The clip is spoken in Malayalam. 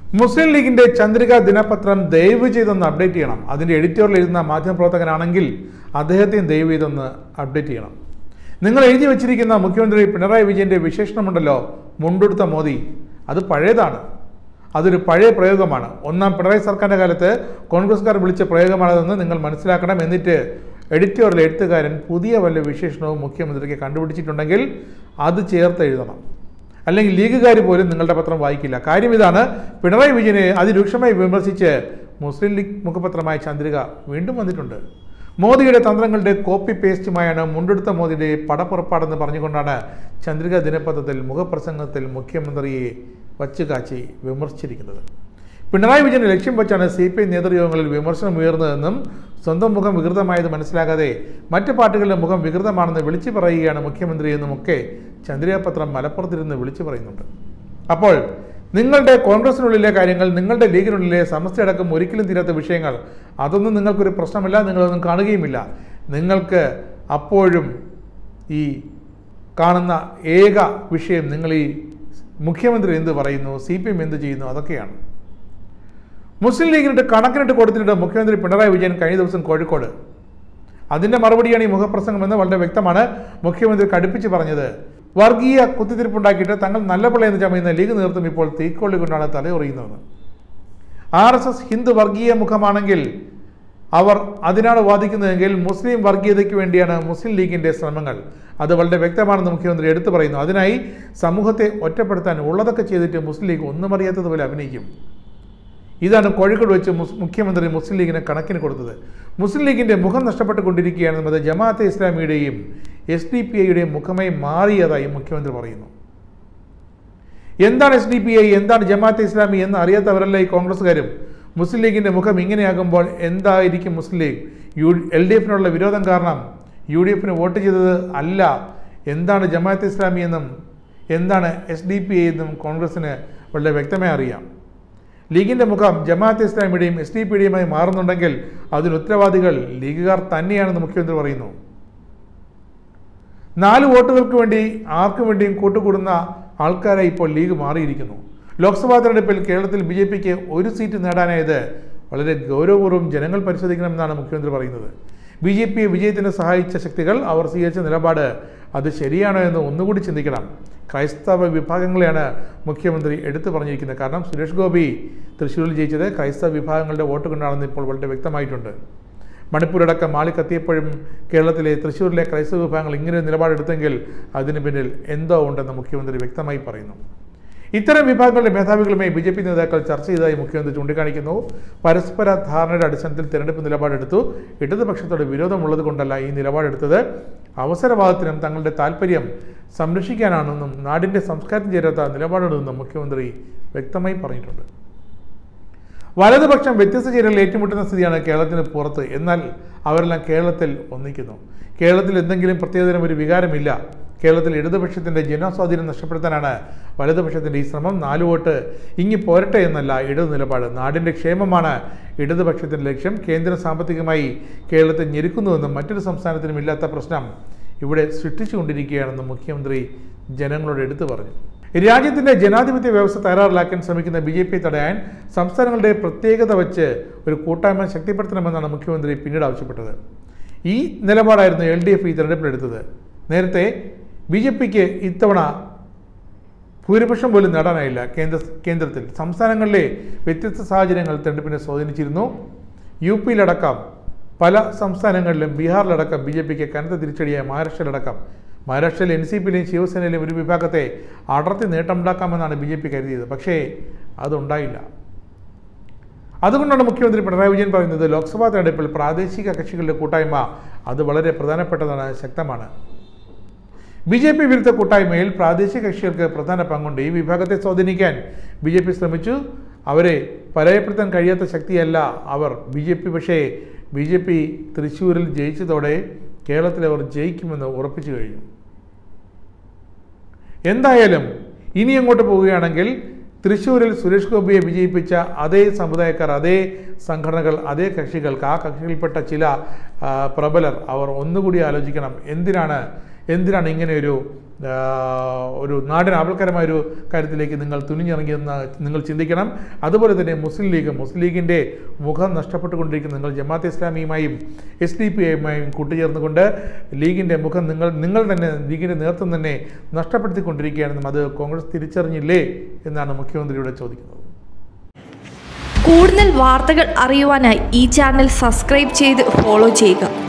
മുസ്ലിം ലീഗിന്റെ ചന്ദ്രിക ദിനപത്രം ദയവ് ചെയ്തൊന്ന് അപ്ഡേറ്റ് ചെയ്യണം. അതിന്റെ എഡിറ്റോറിയൽ എഴുതുന്ന മാധ്യമപ്രവർത്തകനാണെങ്കിൽ അദ്ദേഹത്തെയും ദയവ് ചെയ്തൊന്ന് അപ്ഡേറ്റ് ചെയ്യണം. നിങ്ങൾ എഴുതി വച്ചിരിക്കുന്ന മുഖ്യമന്ത്രി പിണറായി വിജയന്റെ വിശേഷണമുണ്ടല്ലോ, മുണ്ടെടുത്ത മോദി, അത് പഴയതാണ്. അതൊരു പഴയ പ്രയോഗമാണ്. ഒന്നാം പിണറായി സർക്കാരിന്റെ കാലത്ത് കോൺഗ്രസ്സുകാർ വിളിച്ച പ്രയോഗമാണെന്ന് നിങ്ങൾ മനസ്സിലാക്കണം. എന്നിട്ട് എഡിറ്റോറിയൽ എഴുത്തുകാരൻ പുതിയ വല്ല വിശേഷണവും മുഖ്യമന്ത്രിക്ക് കണ്ടുപിടിച്ചിട്ടുണ്ടെങ്കിൽ അത് ചേർത്ത് എഴുതണം. അല്ലെങ്കിൽ ലീഗുകാർ പോലും നിങ്ങളുടെ പത്രം വായിക്കില്ല. കാര്യം ഇതാണ്, പിണറായി വിജയനെ അതിരൂക്ഷമായി വിമർശിച്ച് മുസ്ലിം ലീഗ് മുഖപത്രമായ ചന്ദ്രിക വീണ്ടും വന്നിട്ടുണ്ട്. മോദിയുടെ തന്ത്രങ്ങളുടെ കോപ്പി പേസ്റ്റുമായാണ് മുണ്ടെടുത്ത മോദിയുടെ പടപ്പുറപ്പാടെന്ന് പറഞ്ഞുകൊണ്ടാണ് ചന്ദ്രിക ദിനപത്രത്തിൽ മുഖപ്രസംഗത്തിൽ മുഖ്യമന്ത്രിയെ വച്ചുകാച്ചി വിമർശിച്ചിരിക്കുന്നത്. പിണറായി വിജയനെ ലക്ഷ്യം വെച്ചാണ് CPI നേതൃയോഗങ്ങളിൽ വിമർശനം ഉയർന്നതെന്നും സ്വന്തം മുഖം വികൃതമായത് മനസ്സിലാകാതെ മറ്റ് പാർട്ടികളുടെ മുഖം വികൃതമാണെന്ന് വിളിച്ചു പറയുകയാണ് മുഖ്യമന്ത്രി എന്നുമൊക്കെ ചന്ദ്രിക പത്രം മലപ്പുറത്തിരുന്ന് വിളിച്ചു പറയുന്നുണ്ട്. അപ്പോൾ നിങ്ങളുടെ കോൺഗ്രസിനുള്ളിലെ കാര്യങ്ങൾ, നിങ്ങളുടെ ലീഗിനുള്ളിലെ സമസ്തയടക്കം ഒരിക്കലും തീരാത്ത വിഷയങ്ങൾ, അതൊന്നും നിങ്ങൾക്കൊരു പ്രശ്നമല്ല, നിങ്ങളൊന്നും കാണുകയുമില്ല. നിങ്ങൾക്ക് അപ്പോഴും ഈ കാണുന്ന ഏക വിഷയം നിങ്ങൾ ഈ മുഖ്യമന്ത്രി എന്ത് പറയുന്നു, CPM എന്ത് ചെയ്യുന്നു, അതൊക്കെയാണ്. മുസ്ലിം ലീഗിനിട്ട് കണക്കിനിട്ട് കൊടുത്തിട്ടുണ്ട് മുഖ്യമന്ത്രി പിണറായി വിജയൻ കഴിഞ്ഞ ദിവസം കോഴിക്കോട്. അതിൻ്റെ മറുപടിയാണ് ഈ മുഖപ്രസംഗം എന്ന് വളരെ വ്യക്തമാണ് മുഖ്യമന്ത്രി കടുപ്പിച്ച് പറഞ്ഞത്. വർഗീയ കുത്തിത്തിരിപ്പുണ്ടാക്കിയിട്ട് തങ്ങൾ നല്ല പിള്ളയെന്ന് ചമയുന്ന ലീഗ് നേതൃത്വം ഇപ്പോൾ തീക്കൊള്ളി കൊണ്ടാണ് തലയുറിയുന്നതെന്ന്. RSS ഹിന്ദു വർഗീയ മുഖമാണെങ്കിൽ അവർ അതിനാണ് വാദിക്കുന്നതെങ്കിൽ മുസ്ലിം വർഗീയതയ്ക്ക് വേണ്ടിയാണ് മുസ്ലിം ലീഗിൻ്റെ ശ്രമങ്ങൾ. അത് വളരെ വ്യക്തമാണെന്ന് മുഖ്യമന്ത്രി എടുത്തു പറയുന്നു. അതിനായി സമൂഹത്തെ ഒറ്റപ്പെടുത്താൻ ഉള്ളതൊക്കെ ചെയ്തിട്ട് മുസ്ലിം ലീഗ് ഒന്നും അറിയാത്തതുപോലെ അഭിനയിക്കും. ഇതാണ് കോഴിക്കോട് വെച്ച് മുഖ്യമന്ത്രി മുസ്ലിം ലീഗിന് കണക്കിന് കൊടുത്തത്. മുസ്ലിം ലീഗിൻ്റെ മുഖം നഷ്ടപ്പെട്ടുകൊണ്ടിരിക്കുകയാണെന്നത് ജമാഅത്തെ ഇസ്ലാമിയുടെയും SDPIയുടെയും മുഖമായി മാറിയതായി മുഖ്യമന്ത്രി പറയുന്നു. എന്താണ് SDPI, എന്താണ് ജമാഅത്തെ ഇസ്ലാമി എന്ന് അറിയാത്തവരല്ല ഈ കോൺഗ്രസ്സുകാരും. മുസ്ലിം ലീഗിൻ്റെ മുഖം ഇങ്ങനെയാകുമ്പോൾ എന്തായിരിക്കും മുസ്ലിം ലീഗ്? LDFനുള്ള വിരോധം കാരണം UDFന് വോട്ട് ചെയ്തത് അല്ല. എന്താണ് ജമാഅത്തെ ഇസ്ലാമി എന്നും എന്താണ് SDPI എന്നും കോൺഗ്രസ്സിന് വളരെ വ്യക്തമായി അറിയാം. ലീഗിൻ്റെ മുഖം ജമാഅത്തെ ഇസ്ലാമിയുടെയും SDPIയുടെയുമായി മാറുന്നുണ്ടെങ്കിൽ അതിന് ഉത്തരവാദികൾ ലീഗുകാർ തന്നെയാണെന്ന് മുഖ്യമന്ത്രി പറയുന്നു. 4 വോട്ടുകൾക്ക് വേണ്ടി ആർക്കു വേണ്ടിയും കൂട്ടുകൂടുന്ന ആൾക്കാരായി ഇപ്പോൾ ലീഗ് മാറിയിരിക്കുന്നു. ലോക്സഭാ തെരഞ്ഞെടുപ്പിൽ കേരളത്തിൽ BJPക്ക് 1 സീറ്റ് നേടാനായത് വളരെ ഗൗരവപൂർവ്വം ജനങ്ങൾ പരിശോധിക്കണമെന്നാണ് മുഖ്യമന്ത്രി പറയുന്നത്. BJPയെ വിജയത്തിന് സഹായിച്ച ശക്തികൾ അവർ സ്വീകരിച്ച നിലപാട് അത് ശരിയാണോ എന്ന് ഒന്നുകൂടി ചിന്തിക്കണം. ക്രൈസ്തവ വിഭാഗങ്ങളെയാണ് മുഖ്യമന്ത്രി എടുത്തു പറഞ്ഞിരിക്കുന്നത്. കാരണം സുരേഷ് ഗോപി തൃശ്ശൂരിൽ ജയിച്ചത് ക്രൈസ്തവ വിഭാഗങ്ങളുടെ വോട്ട് കൊണ്ടാണെന്ന് ഇപ്പോൾ വളരെ വ്യക്തമായിട്ടുണ്ട്. മണിപ്പൂരടക്കം മാളിക്കത്തിയപ്പോഴും കേരളത്തിലെ തൃശ്ശൂരിലെ ക്രൈസ്തവ വിഭാഗങ്ങൾ ഇങ്ങനെ നിലപാടെടുത്തെങ്കിൽ അതിന് പിന്നിൽ എന്തോ ഉണ്ടെന്ന് മുഖ്യമന്ത്രി വ്യക്തമായി പറയുന്നു. ഇത്തരം വിഭാഗങ്ങളുടെ മേധാവികളുമായി BJP നേതാക്കൾ ചർച്ച ചെയ്തതായി മുഖ്യമന്ത്രി ചൂണ്ടിക്കാണിക്കുന്നു. പരസ്പര ധാരണയുടെ അടിസ്ഥാനത്തിൽ തിരഞ്ഞെടുപ്പ് നിലപാടെടുത്തു. ഇടതുപക്ഷത്തോട് വിരോധമുള്ളത് കൊണ്ടല്ല ഈ നിലപാടെടുത്തത്, അവസരവാദത്തിനും തങ്ങളുടെ താല്പര്യം സംരക്ഷിക്കാനാണെന്നും നാടിൻ്റെ സംസ്കാരത്തിന് ചേരാത്ത നിലപാടെടുത്തെന്നും മുഖ്യമന്ത്രി വ്യക്തമായി പറഞ്ഞിട്ടുണ്ട്. വലതുപക്ഷം വ്യത്യസ്ത ചേരികളിൽ ഏറ്റുമുട്ടുന്ന സ്ഥിതിയാണ് കേരളത്തിന് പുറത്ത്. എന്നാൽ അവരെല്ലാം കേരളത്തിൽ ഒന്നിക്കുന്നു. കേരളത്തിൽ എന്തെങ്കിലും പ്രത്യേകതരം ഒരു വികാരമില്ല. കേരളത്തിൽ ഇടതുപക്ഷത്തിൻ്റെ ജനസ്വാധീനം നഷ്ടപ്പെടുത്താനാണ് വലതുപക്ഷത്തിൻ്റെ ഈ ശ്രമം. 4 വോട്ട് ഇങ്ങി പോരട്ടെ എന്നല്ല ഇടതു നിലപാട്. നാടിൻ്റെ ക്ഷേമമാണ് ഇടതുപക്ഷത്തിൻ്റെ ലക്ഷ്യം. കേന്ദ്രം സാമ്പത്തികമായി കേരളത്തെ ഞെരുക്കുന്നുവെന്നും മറ്റൊരു സംസ്ഥാനത്തിനും ഇല്ലാത്ത പ്രശ്നം ഇവിടെ സൃഷ്ടിച്ചുകൊണ്ടിരിക്കുകയാണെന്നും മുഖ്യമന്ത്രി ജനങ്ങളോട് എടുത്തു പറഞ്ഞു. രാജ്യത്തിൻ്റെ ജനാധിപത്യ വ്യവസ്ഥ തയ്യാറാക്കാൻ ശ്രമിക്കുന്ന BJP തടയാൻ സംസ്ഥാനങ്ങളുടെ പ്രത്യേകത വച്ച് ഒരു കൂട്ടായ്മ ശക്തിപ്പെടുത്തണമെന്നാണ് മുഖ്യമന്ത്രി പിന്നീട് ആവശ്യപ്പെട്ടത്. ഈ നിലപാടായിരുന്നു LDF ഈ തെരഞ്ഞെടുപ്പിലെടുത്തത്. നേരത്തെ BJPക്ക് ഇത്തവണ ഭൂരിപക്ഷം പോലും നേടാനായില്ല. കേന്ദ്രത്തിൽ സംസ്ഥാനങ്ങളിലെ വ്യത്യസ്ത സാഹചര്യങ്ങൾ തെരഞ്ഞെടുപ്പിനെ സ്വാധീനിച്ചിരുന്നു. UPയിലടക്കം പല സംസ്ഥാനങ്ങളിലും, ബീഹാറിലടക്കം BJPക്ക് കനത്ത തിരിച്ചടിയായ മഹാരാഷ്ട്രയിൽ NCPയിലെയും ശിവസേനയിലെയും ഒരു വിഭാഗത്തെ അടർത്തി നേട്ടമുണ്ടാക്കാമെന്നാണ് BJP കരുതിയത്. പക്ഷേ അതുണ്ടായില്ല. അതുകൊണ്ടാണ് മുഖ്യമന്ത്രി പിണറായി വിജയൻ പറയുന്നത് ലോക്സഭാ തെരഞ്ഞെടുപ്പിൽ പ്രാദേശിക കക്ഷികളുടെ കൂട്ടായ്മ അത് വളരെ പ്രധാനപ്പെട്ടതാണ്, ശക്തമാണ്. BJP വിരുദ്ധ കൂട്ടായ്മയിൽ പ്രാദേശിക കക്ഷികൾക്ക് പ്രധാന പങ്കുണ്ട്. ഈ വിഭാഗത്തെ സ്വാധീനിക്കാൻ BJP ശ്രമിച്ചു. അവരെ പരാജയപ്പെടുത്താൻ കഴിയാത്ത ശക്തിയല്ല അവർ BJP. പക്ഷേ BJP തൃശ്ശൂരിൽ ജയിച്ചതോടെ കേരളത്തിൽ അവർ ജയിക്കുമെന്ന് ഉറപ്പിച്ചു കഴിഞ്ഞു. എന്തായാലും ഇനി അങ്ങോട്ട് പോവുകയാണെങ്കിൽ തൃശ്ശൂരിൽ സുരേഷ് ഗോപിയെ വിജയിപ്പിച്ച അതേ സമുദായക്കാർ, അതേ സംഘടനകൾ, അതേ കക്ഷികൾക്ക്, ആ കക്ഷികളിൽപ്പെട്ട ചില പ്രബലർ അവർ ഒന്നുകൂടി ആലോചിക്കണം. എന്തിനാണ് ഇങ്ങനെയൊരു ഒരു നാടിന് ആപൽക്കരമായൊരു കാര്യത്തിലേക്ക് നിങ്ങൾ തുനിഞ്ഞിറങ്ങിയെന്ന് നിങ്ങൾ ചിന്തിക്കണം. അതുപോലെ തന്നെ മുസ്ലിം ലീഗിൻ്റെ മുഖം നഷ്ടപ്പെട്ടുകൊണ്ടിരിക്കുന്ന നിങ്ങൾ ജമാഅത്തെ ഇസ്ലാമിയുമായും SDP-യുമായും കൂട്ടുചേർന്നുകൊണ്ട് ലീഗിൻ്റെ മുഖം നിങ്ങൾ തന്നെ ലീഗിൻ്റെ നേതൃത്വം തന്നെ നഷ്ടപ്പെടുത്തിക്കൊണ്ടിരിക്കുകയാണെന്നും അത് കോൺഗ്രസ് തിരിച്ചറിഞ്ഞില്ലേ എന്നാണ് മുഖ്യമന്ത്രിയോട് ചോദിക്കുന്നത്. കൂടുതൽ വാർത്തകൾ അറിയുവാനായി ഈ ചാനൽ സബ്സ്ക്രൈബ് ചെയ്ത് ഫോളോ ചെയ്യുക.